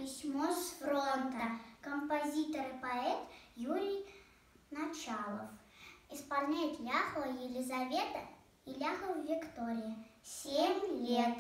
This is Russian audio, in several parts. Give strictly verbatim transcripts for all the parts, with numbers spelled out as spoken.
письмо с фронта. Композитор и поэт Юрий Началов. Исполняет Ляхова Елизавета и Ляхова Виктория. Семь лет.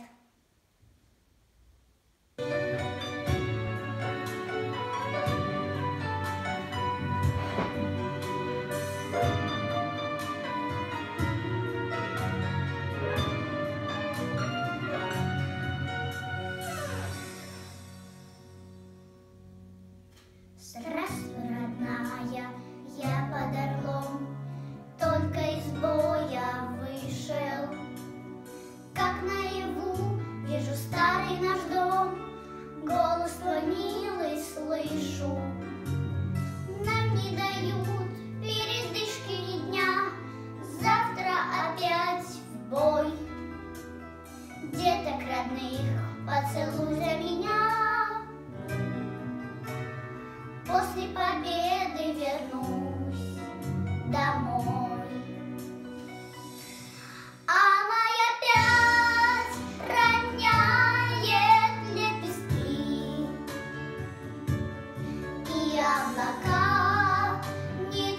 Здравствуй, родная, я под Орлом, только из боя вышел. Как наяву вижу старый наш дом, голос твой милый слышу. Нам не дают передышки ни дня, завтра опять в бой. Деток родных поцелуй за меня, после победы вернусь домой. А май опять роняет лепестки, и облака не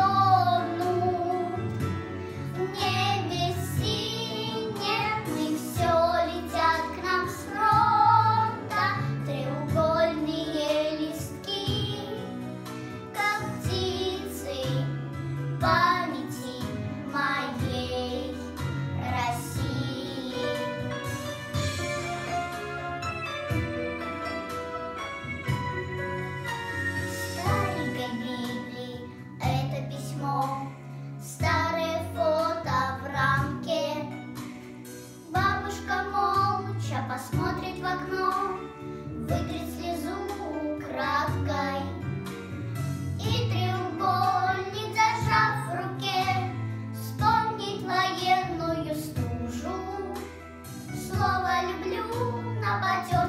тонут в небе синем, и все летят к нам с фронта треугольные листки, как птицы памяти моей России. Старенькой Библии это письмо, старое фото в рамке. Бабушка молча посмотрит в окно, вытрет слезу украдкой. И треугольник, зажав в руке, вспомнить военную стужу. Слово люблю на потём